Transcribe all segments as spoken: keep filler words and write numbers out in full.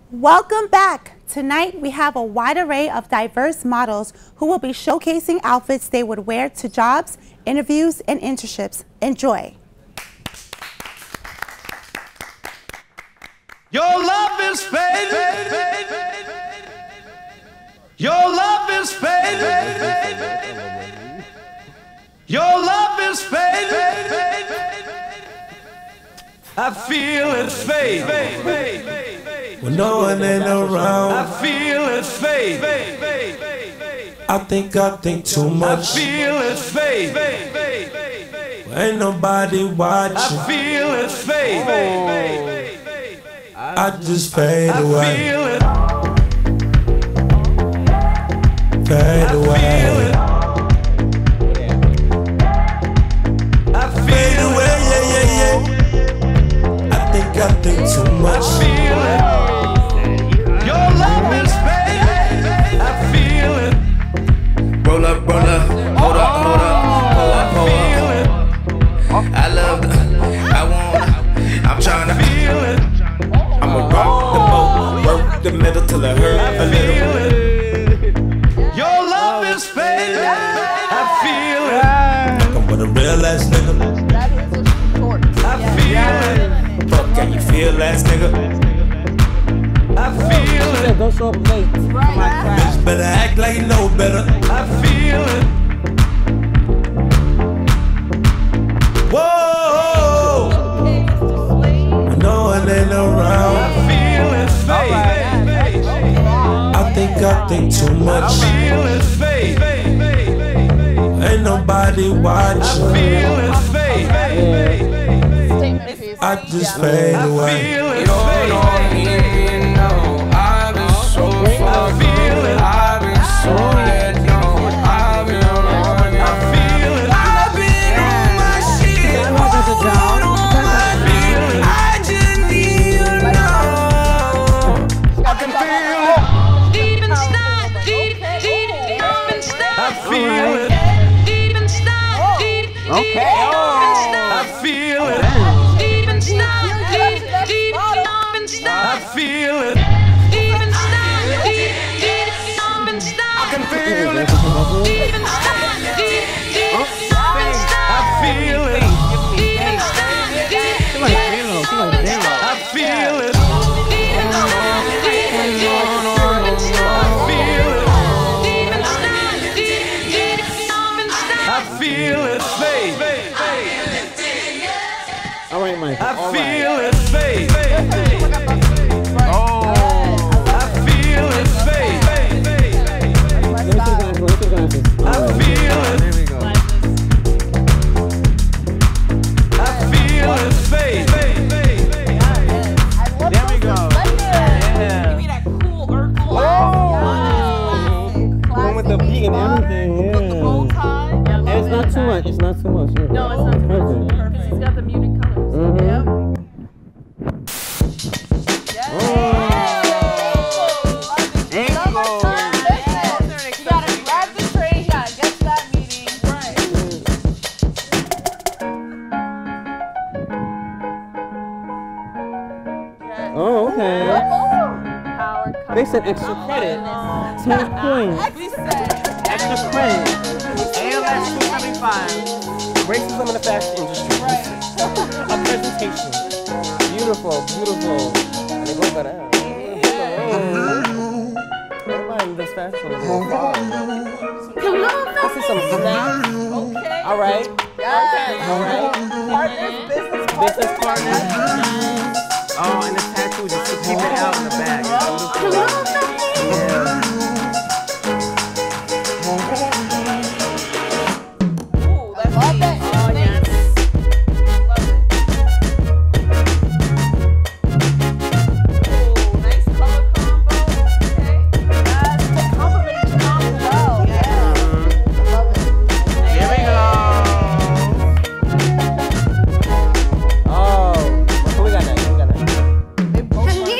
Welcome back. Tonight we have a wide array of diverse models who will be showcasing outfits they would wear to jobs, interviews, and internships. Enjoy. Your love is fading. Your love is fading. Your love is fading. I feel it fade. When no one ain't around, I feel it fade. I think I think too much. I feel it fade. Ain't nobody watching. I feel it fade. I just fade I away. feel it. Fade away. I feel away, yeah, yeah, yeah. I think I think too much. I feel it. Your love is fading. I feel it. Roll up, roll up, hold up, hold up, hold up, hold up. I love the, I wanna, I'm tryna feel it. I'ma rock the boat, work the middle till it hurt a little. Your love is fading. I feel it. I'm with a real ass nigga. I feel it. Fuck, can you feel ass nigga? I feel it. Don't show up late. Bitch better act like you know better. I feel it. Whoa! When no one ain't I around, feel it fade. I think I think too I much. feel it fade. Ain't nobody I watching. feel it fade. I just fade I away. feel it You don't fade. know me, you know I've been so far feel it. I've been so let go. I've been on the run. I feel it. I've been on my shit. On my feet. I just need you to know. I can feel it. Deep inside, deep, deep, deep inside. I feel it. Deep inside, deep, deep, Okay. deep inside. I feel it. Deep inside, deep, deep, deep inside. I feel it. Deep inside, deep, deep, deep inside. I can feel it. Deep inside, deep, deep, deep inside. I feel it. Deep inside, deep, She like J-Lo. She like J-Lo. I feel it. deep inside, deep, deep, deep inside. I feel it. Deep inside, deep, deep, deep inside. I feel it fade. All right, Mike. I feel it fade. Oh. I feel it fade. Let me see the glasses. Let me see the glasses. I feel it. There we go. I feel it fade. There we go. Yeah. Give me that cool Urkel. Oh. One with the beat and everything. The bow Yeah. tie. And it's not too much. It's not too much. Yeah. No, it's not too much. Perfect. Because it's got the muted colors. Mhm. Yep. You gotta grab the tray, you gotta get to that meeting. Right. Oh, okay. Power They said extra credit. ten points. Extra credit. A L S two seventy-five. Racism in the fashion industry. A presentation. Beautiful, beautiful. And they go better. Everybody in this fashion is I see some snaps. Okay. All right. Yes. All right. Partners, business Business partner. Oh, and the tattoo just to keep it out in the bag. Beautiful. Yeah. Ooh, that's love that. Oh, yes. Love it. Ooh, nice color combo. Okay. Yes, they complement each other well. Yeah. Love it. Here we go. Oh, so we got that. We got that. They both look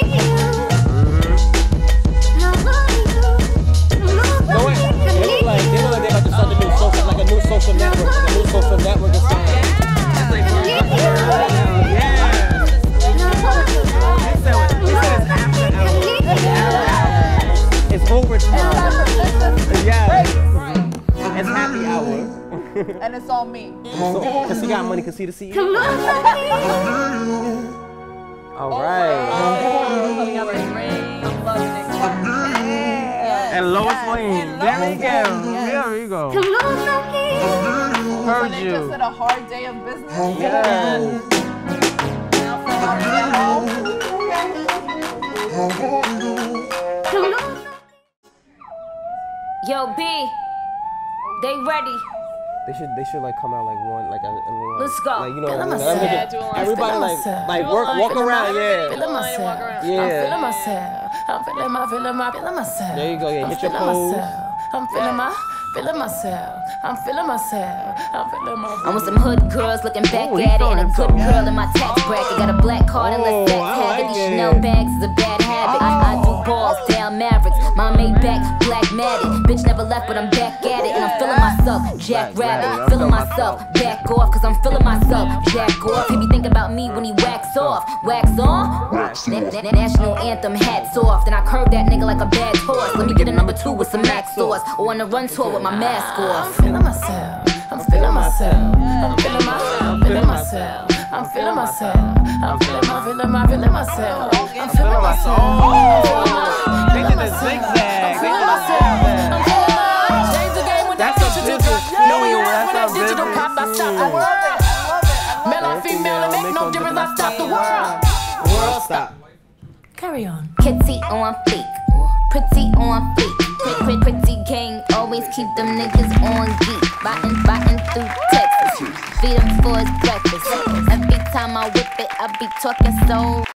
and it's on me. Cause he got money, cause he the C E O. All right. And Lois Lane. There we go. There we go. Heard When it you. just had a hard day of business. Yes. Yo, B, they ready. They should, they should like come out like one, like a, a little, Let's go. like you know, Feeling like, myself. everybody, Yeah, everybody like, like work, walk around, yeah, Feeling myself. yeah. I'm feeling myself. I'm feeling my, feeling my, feeling myself. There you go, yeah. I'm Hit your feeling pose. myself. I'm feeling my, feeling myself. I'm feeling myself. I'm feeling myself. I'm with some hood girls looking back Ooh, he at it, feeling and a good himself. girl in my tax bracket. Got a black card and let's Oh, sex I have like it. These it. Chanel bags is a bad habit. I, I do balls, down Mavericks. My Maybach, black matted. Bitch never left, but I'm back at it, and I'm feeling myself. Jack Rabbit, feeling myself. Back off, cause I'm feeling myself. Jack off, he be thinking about me when he wax off. Wax on? Na- na- National anthem, hats off. Then I curve that nigga like a bad horse. Let me get a number two with some max sauce, or on a run tour with my mask off. I'm feeling myself. I'm feeling myself. I'm feeling myself. I'm feeling myself. I'm feeling myself. I'm feeling my, feeling my, feeling myself. I'm feeling myself. They did a zigzag. They did a zigzag. That's a business. No, that's a business. I love it. Male or female, it make no difference. I stop the world. World stop. Carry on. Kitty on fleek, pretty on fleek. Pretty, pretty, pretty gang, always keep them niggas on geek. Biting, biting through Texas. Feed them for his breakfast. Every time I whip it, I be talking so.